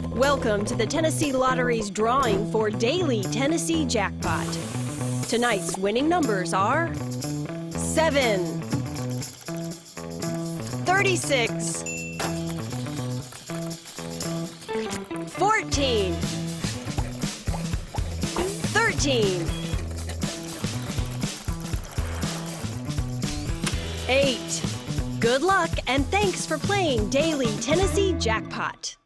Welcome to the Tennessee Lottery's drawing for Daily Tennessee Jackpot. Tonight's winning numbers are 7, 36, 14, 13, 8. Good luck and thanks for playing Daily Tennessee Jackpot.